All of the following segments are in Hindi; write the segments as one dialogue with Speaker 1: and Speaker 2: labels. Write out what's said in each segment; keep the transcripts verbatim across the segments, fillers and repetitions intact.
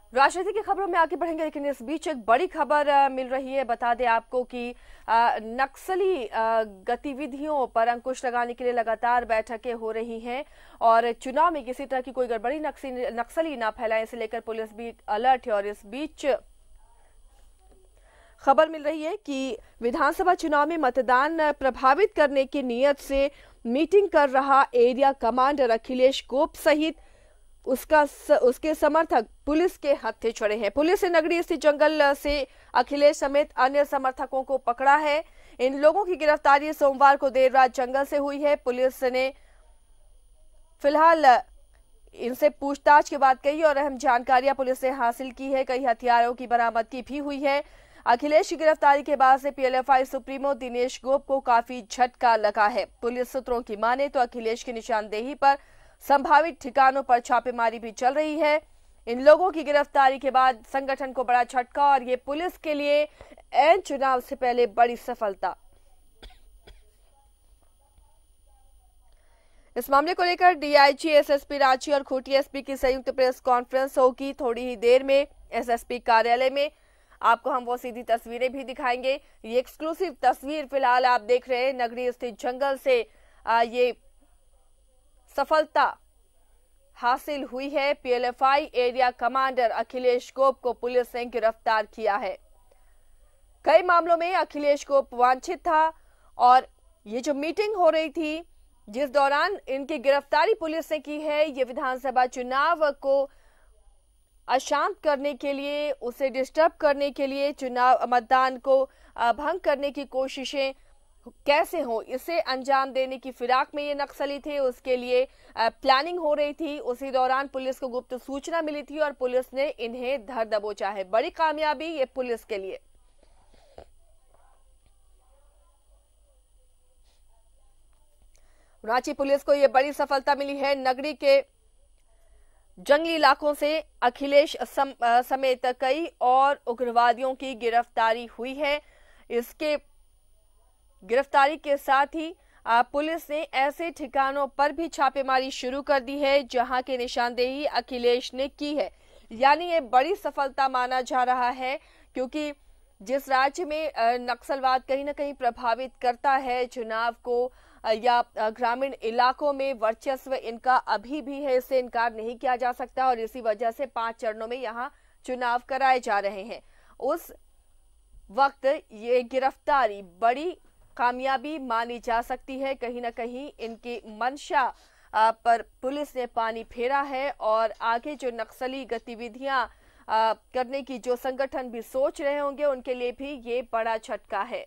Speaker 1: राजनीति की खबरों में आगे बढ़ेंगे, लेकिन इस बीच एक बड़ी खबर अ, मिल रही है। बता दें आपको कि अ, नक्सली अ, गतिविधियों पर अंकुश लगाने के लिए लगातार बैठकें हो रही हैं और चुनाव में किसी तरह की कोई गड़बड़ी नक्सली नक्सली ना फैलाए, इसे लेकर पुलिस भी अलर्ट है। और इस बीच खबर मिल रही है कि विधानसभा चुनाव में मतदान प्रभावित करने की नीयत से मीटिंग कर रहा एरिया कमांडर अखिलेश गोप सहित उसका स, उसके समर्थक पुलिस के हत्थे चढ़े हैं। पुलिस ने नगरी स्थित जंगल से अखिलेश समेत अन्य समर्थकों को पकड़ा है। इन लोगों की गिरफ्तारी सोमवार को देर रात जंगल से हुई है। पुलिस ने फिलहाल इनसे पूछताछ के बाद कई और अहम जानकारियां पुलिस ने हासिल की है। कई हथियारों की बरामदगी भी हुई है। अखिलेश की गिरफ्तारी के बाद से पीएलएफआई सुप्रीमो दिनेश गोप को काफी झटका लगा है। पुलिस सूत्रों की माने तो अखिलेश की निशानदेही पर संभावित ठिकानों पर छापेमारी भी चल रही है। इन लोगों की गिरफ्तारी के बाद संगठन को बड़ा झटका और ये पुलिस के लिए ऐन चुनाव से पहले बड़ी सफलता। इस मामले को लेकर डीआईजी, एसएसपी रांची और खूंटी एसपी की संयुक्त प्रेस कॉन्फ्रेंस होगी थोड़ी ही देर में एसएसपी कार्यालय में। आपको हम वो सीधी तस्वीरें भी दिखाएंगे। ये एक्सक्लूसिव तस्वीर फिलहाल आप देख रहे हैं। नगरी स्थित जंगल से आ, ये सफलता हासिल हुई है। PLFI area commander Akhilesh Gop को पुलिस ने गिरफ्तार किया है। कई मामलों में अखिलेश गोप वांछित था और ये जो मीटिंग हो रही थी जिस दौरान इनकी गिरफ्तारी पुलिस ने की है, ये विधानसभा चुनाव को अशांत करने के लिए, उसे डिस्टर्ब करने के लिए, चुनाव मतदान को भंग करने की कोशिशें कैसे हो, इसे अंजाम देने की फिराक में ये नक्सली थे। उसके लिए प्लानिंग हो रही थी। उसी दौरान पुलिस को गुप्त सूचना मिली थी और पुलिस ने इन्हें धर दबोचा है। बड़ी कामयाबी ये पुलिस के लिए। रांची पुलिस को यह बड़ी सफलता मिली है। नगरी के जंगली इलाकों से अखिलेश सम, समेत कई और उग्रवादियों की गिरफ्तारी हुई है। इसके गिरफ्तारी के साथ ही पुलिस ने ऐसे ठिकानों पर भी छापेमारी शुरू कर दी है जहां की निशानदेही अखिलेश ने की है। यानी ये बड़ी सफलता माना जा रहा है, क्योंकि जिस राज्य में नक्सलवाद कहीं ना कहीं प्रभावित करता है चुनाव को या ग्रामीण इलाकों में वर्चस्व इनका अभी भी है, इससे इनकार नहीं किया जा सकता और इसी वजह से पांच चरणों में यहां चुनाव कराए जा रहे हैं। उस वक्त ये गिरफ्तारी बड़ी कामयाबी मानी जा सकती है। कहीं ना कहीं इनकी मंशा पर पुलिस ने पानी फेरा है और आगे जो नक्सली गतिविधियां करने की जो संगठन भी सोच रहे होंगे उनके लिए भी ये बड़ा झटका है।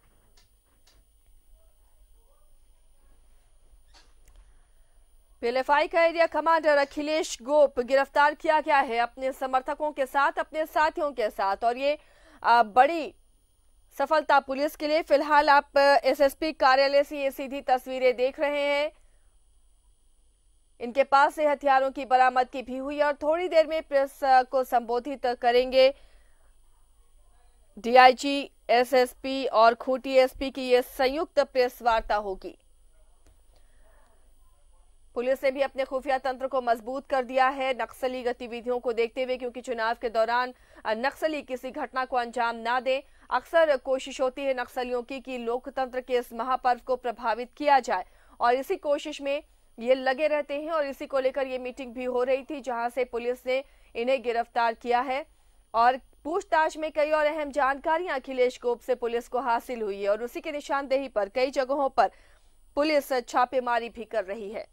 Speaker 1: पीएलएफआई का एरिया कमांडर अखिलेश गोप गिरफ्तार किया गया है अपने समर्थकों के साथ, अपने साथियों के साथ, और ये बड़ी सफलता पुलिस के लिए। फिलहाल आप एसएसपी कार्यालय से ये सीधी तस्वीरें देख रहे हैं। इनके पास से हथियारों की बरामदगी भी हुई और थोड़ी देर में प्रेस को संबोधित करेंगे। डीआईजी, एसएसपी और खूंटी एसपी की ये संयुक्त प्रेस वार्ता होगी। पुलिस ने भी अपने खुफिया तंत्र को मजबूत कर दिया है नक्सली गतिविधियों को देखते हुए, क्योंकि चुनाव के दौरान नक्सली किसी घटना को अंजाम ना दें। अक्सर कोशिश होती है नक्सलियों की कि लोकतंत्र के इस महापर्व को प्रभावित किया जाए और इसी कोशिश में ये लगे रहते हैं और इसी को लेकर ये मीटिंग भी हो रही थी जहां से पुलिस ने इन्हें गिरफ्तार किया है और पूछताछ में कई और अहम जानकारियां अखिलेश गोप से पुलिस को हासिल हुई है और उसी की निशानदेही पर कई जगहों पर पुलिस छापेमारी भी कर रही है।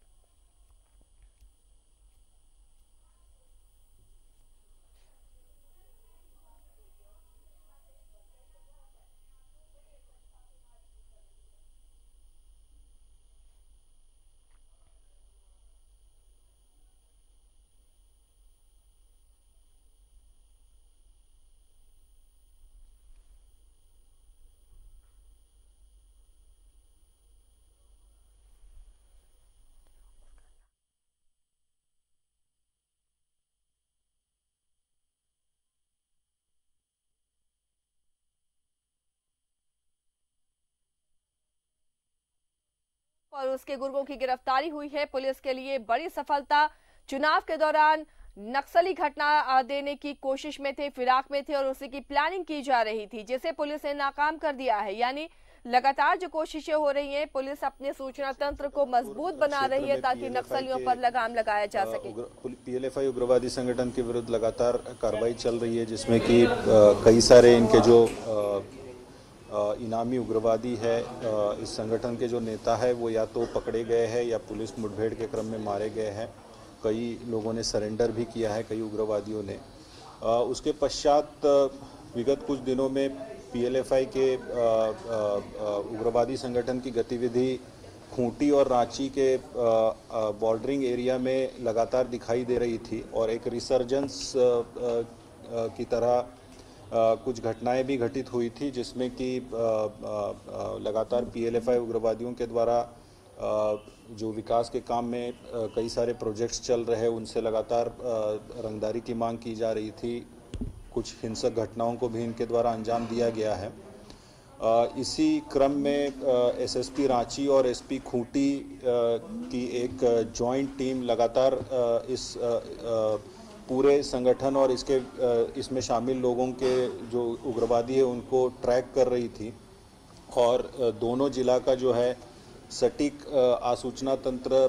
Speaker 1: और उसके गुर्गों की गिरफ्तारी हुई है। पुलिस के लिए बड़ी सफलता। चुनाव के दौरान नक्सली घटना देने की कोशिश में थे, फिराक में थे और उसी की प्लानिंग की जा रही थी, जिसे पुलिस ने नाकाम कर दिया है। यानी लगातार जो कोशिशें हो रही हैं, पुलिस अपने सूचना तंत्र को मजबूत बना रही है ताकि नक्सलियों पर लगाम लगाया जा सके।
Speaker 2: पीएलएफआई उग्रवादी संगठन के विरुद्ध लगातार कार्रवाई चल रही है, जिसमें कि कई सारे इनके जो इनामी उग्रवादी है, इस संगठन के जो नेता है वो या तो पकड़े गए हैं या पुलिस मुठभेड़ के क्रम में मारे गए हैं। कई लोगों ने सरेंडर भी किया है, कई उग्रवादियों ने। उसके पश्चात विगत कुछ दिनों में पीएलएफआई के उग्रवादी संगठन की गतिविधि खूंटी और रांची के बॉर्डरिंग एरिया में लगातार दिखाई दे रही थी और एक रिसर्जेंस की तरह कुछ घटनाएं भी घटित हुई थी, जिसमें कि लगातार पीएलएफआई उग्रवादियों के द्वारा जो विकास के काम में कई सारे प्रोजेक्ट्स चल रहे हैं, उनसे लगातार रंगदारी की मांग की जा रही थी। कुछ हिंसक घटनाओं को भी इनके द्वारा अंजाम दिया गया है। इसी क्रम में एसएसपी रांची और एसपी खूंटी की एक जॉइंट टीम लगातार इस पूरे संगठन और इसके इसमें शामिल लोगों के जो उग्रवादी है उनको ट्रैक कर रही थी और दोनों जिला का जो है सटीक आसूचना तंत्र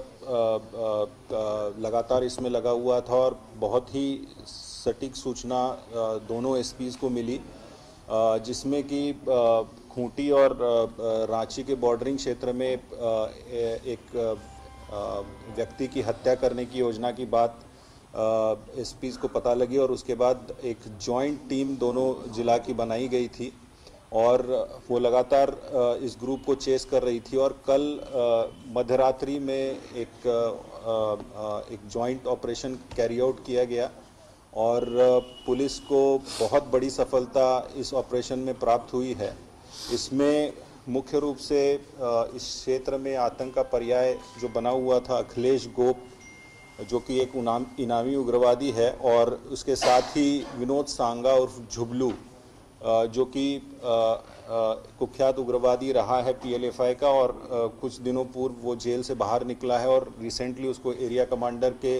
Speaker 2: लगातार इसमें लगा हुआ था और बहुत ही सटीक सूचना दोनों एसपीज को मिली, जिसमें कि खूंटी और रांची के बॉर्डरिंग क्षेत्र में एक व्यक्ति की हत्या करने की योजना की बात एसपीज को पता लगी और उसके बाद एक जॉइंट टीम दोनों जिला की बनाई गई थी और वो लगातार इस ग्रुप को चेस कर रही थी। और कल मध्यरात्रि में एक एक जॉइंट ऑपरेशन कैरी आउट किया गया और पुलिस को बहुत बड़ी सफलता इस ऑपरेशन में प्राप्त हुई है। इसमें मुख्य रूप से इस क्षेत्र में आतंक का पर्याय जो बना हुआ था अखिलेश गोप, जो कि एक इनामी उग्रवादी है, और उसके साथ ही विनोद सांगा उर्फ झुबलू, जो कि कुख्यात उग्रवादी रहा है पीएलएफआई का और कुछ दिनों पूर्व वो जेल से बाहर निकला है और रिसेंटली उसको एरिया कमांडर के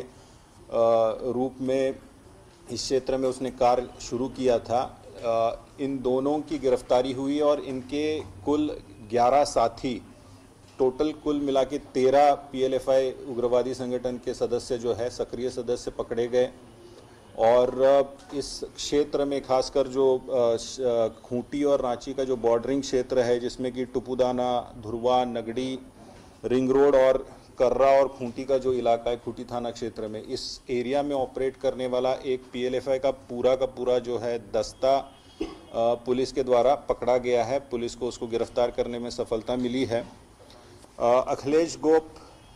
Speaker 2: रूप में इस क्षेत्र में उसने कार्य शुरू किया था। इन दोनों की गिरफ्तारी हुई और इनके कुल ग्यारह साथी, टोटल कुल मिला के तेरह पीएलएफआई उग्रवादी संगठन के सदस्य जो है सक्रिय सदस्य पकड़े गए। और इस क्षेत्र में खासकर जो खूंटी और रांची का जो बॉर्डरिंग क्षेत्र है, जिसमें कि टुपुदाना, धुरवा, नगड़ी, रिंग रोड और कर्रा और खूंटी का जो इलाका है खूंटी थाना क्षेत्र में, इस एरिया में ऑपरेट करने वाला एक पीएलएफआई का पूरा का पूरा जो है दस्ता पुलिस के द्वारा पकड़ा गया है। पुलिस को उसको गिरफ्तार करने में सफलता मिली है। अखिलेश गोप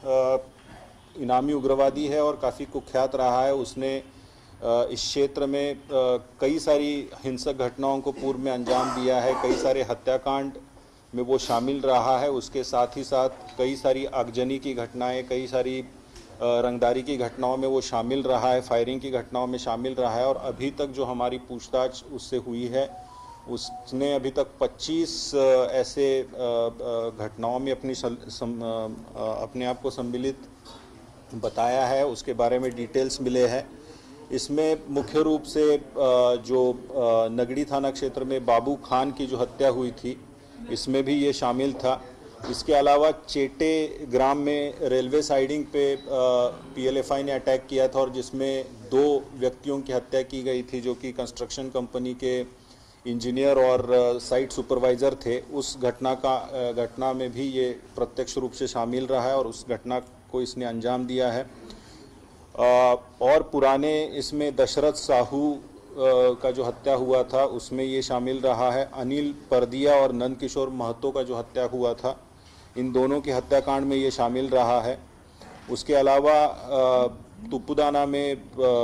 Speaker 2: इनामी उग्रवादी है और काफ़ी कुख्यात रहा है। उसने इस क्षेत्र में कई सारी हिंसक घटनाओं को पूर्व में अंजाम दिया है, कई सारे हत्याकांड में वो शामिल रहा है। उसके साथ ही साथ कई सारी आगजनी की घटनाएं, कई सारी रंगदारी की घटनाओं में वो शामिल रहा है, फायरिंग की घटनाओं में शामिल रहा है। और अभी तक जो हमारी पूछताछ उससे हुई है, उसने अभी तक पच्चीस ऐसे घटनाओं में अपनी सम, अपने आप को सम्मिलित बताया है। उसके बारे में डिटेल्स मिले हैं। इसमें मुख्य रूप से जो नगड़ी थाना क्षेत्र में बाबू खान की जो हत्या हुई थी, इसमें भी ये शामिल था। इसके अलावा चेटे ग्राम में रेलवे साइडिंग पे पीएलएफआई ने अटैक किया था और जिसमें दो व्यक्तियों की हत्या की गई थी, जो कि कंस्ट्रक्शन कंपनी के इंजीनियर और साइट सुपरवाइज़र थे। उस घटना का घटना में भी ये प्रत्यक्ष रूप से शामिल रहा है और उस घटना को इसने अंजाम दिया है। और पुराने इसमें दशरथ साहू का जो हत्या हुआ था उसमें ये शामिल रहा है। अनिल परदिया और नंद किशोर महतो का जो हत्या हुआ था, इन दोनों के हत्याकांड में ये शामिल रहा है। उसके अलावा तुपुदाना में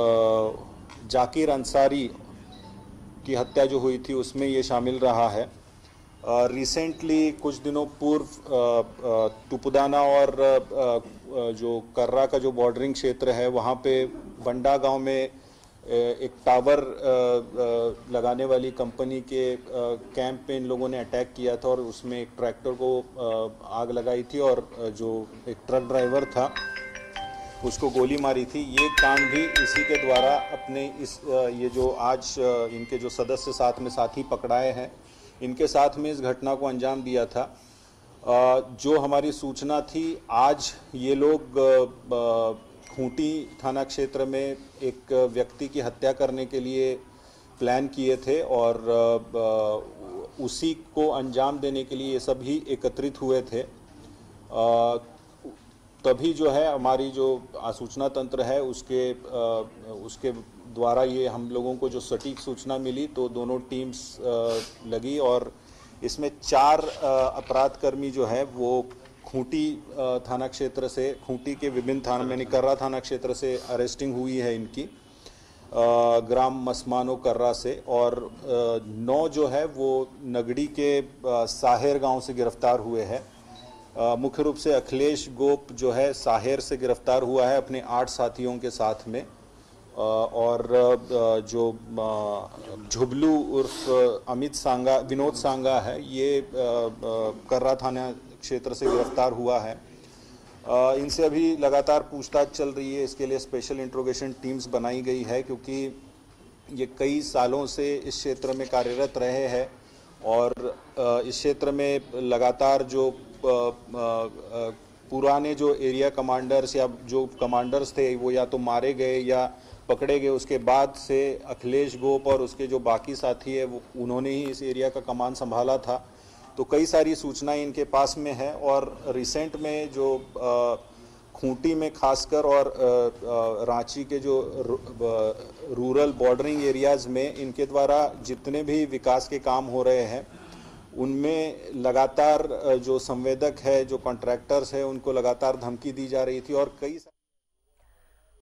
Speaker 2: जाकिर अंसारी की हत्या जो हुई थी उसमें ये शामिल रहा है। रिसेंटली कुछ दिनों पूर्व तुपुदाना और जो कर्रा का जो बॉर्डरिंग क्षेत्र है, वहाँ पे बंडा गांव में एक टावर लगाने वाली कंपनी के कैंप पे इन लोगों ने अटैक किया था और उसमें एक ट्रैक्टर को आग लगाई थी और जो एक ट्रक ड्राइवर था उसको गोली मारी थी। ये कांड भी इसी के द्वारा अपने इस ये जो आज इनके जो सदस्य साथ में साथी पकड़ाए हैं, इनके साथ में इस घटना को अंजाम दिया था। जो हमारी सूचना थी, आज ये लोग खूंटी थाना क्षेत्र में एक व्यक्ति की हत्या करने के लिए प्लान किए थे और उसी को अंजाम देने के लिए ये सभी एकत्रित हुए थे। तभी जो है हमारी जो सूचना तंत्र है उसके उसके द्वारा ये हम लोगों को जो सटीक सूचना मिली, तो दोनों टीम्स लगी और इसमें चार अपराधकर्मी जो है वो खूंटी थाना क्षेत्र से, खूंटी के विभिन्न थाना में कर्रा थाना क्षेत्र से अरेस्टिंग हुई है इनकी, ग्राम मसमानो कर्रा से, और नौ जो है वो नगड़ी के साहेर गांव से गिरफ्तार हुए हैं। मुख्य रूप से अखिलेश गोप जो है साहेर से गिरफ्तार हुआ है अपने आठ साथियों के साथ में, और जो झुबलू उर्फ अमित सांगा, विनोद सांगा है, ये कर्रा थाना क्षेत्र से गिरफ्तार हुआ है। इनसे अभी लगातार पूछताछ चल रही है। इसके लिए स्पेशल इंट्रोगेशन टीम्स बनाई गई है, क्योंकि ये कई सालों से इस क्षेत्र में कार्यरत रहे हैं और इस क्षेत्र में लगातार जो पुराने जो एरिया कमांडर्स या जो कमांडर्स थे वो या तो मारे गए या पकड़े गए, उसके बाद से अखिलेश गोप और उसके जो बाकी साथी है वो उन्होंने ही इस एरिया का कमान संभाला था। तो कई सारी सूचनाएं इनके पास में है और रिसेंट में जो खूंटी में खासकर और रांची के जो रूरल बॉर्डरिंग एरियाज़ में इनके द्वारा जितने भी विकास के काम हो रहे हैं, उनमें लगातार जो संवेदक है, जो कॉन्ट्रैक्टर्स है, उनको लगातार धमकी दी जा रही थी और कई